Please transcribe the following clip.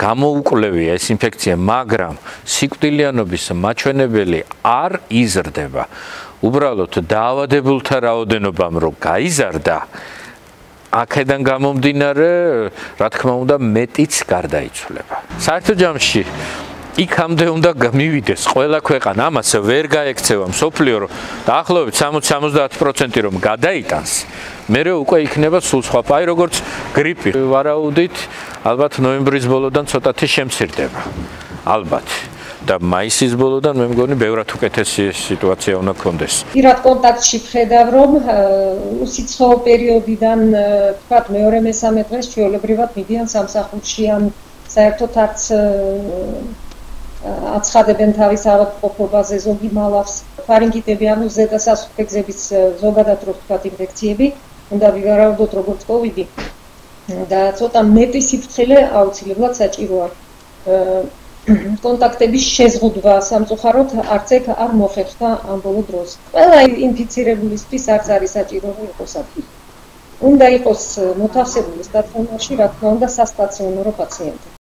გამოუკლევია ეს ინფექცია, მაგრამ სიკვდილიანობის მაჩვენებელი არ იზრდება. უბრალოდ დაავადებულთა რაოდენობამ რო გაიზარდა, აქედან გამომდინარე, რა თქმა უნდა, მეტიც გარდაიცვლება. საერთო ჯამში იქამდე უნდა მივიდეს ყველა ქვეყანა, ამას ვერ გაექცევა მსოფლიო, რომ დაახლოებით 60-70% რომ გადაიტანს, მერე უკვე იქნება სულ სხვა. აი როგორც გრიპი, ვარაუდით, ალბათ ნოემბრის ბოლოდან ცოტათი შემცირდება. ალბათ. და მაისის ბოლოდან მე მგონი ბევრად უკეთესი სიტუაცია უნდა კონდეს. პირად კონტაქტში ვხედავ, რომ უსიცხო პერიოდიდან, თქვათ, მეორე-მესამე დღეს ჩვეულებრივად მიდიან სამსახურში, ან საერთოდ არც აცხადებენ თავის ავადმყოფობაზე ზოგი მალავს. ფარინგიტები, ანუ ზედასასუქე გზების ზოგადად რო ვთქვათ ინფექციები, უნდა ვივარაუდოთ როგორც კოვიდი. და ცოტა მეტი სიფრთხილე აუცილებლად საჭიროა. კონტაქტების შეზღუდვა სამწუხაროდ არც ეგ არ მოხერხდა ამ ბოლო დროს. ყველა ინფიცირებულისთვის არც არის საჭირო რომ იყოს ადგილი. უნდა იყოს მოთავსებული სტაციონარში, რა თქმა უნდა, სასტაციონარო პაციენტი.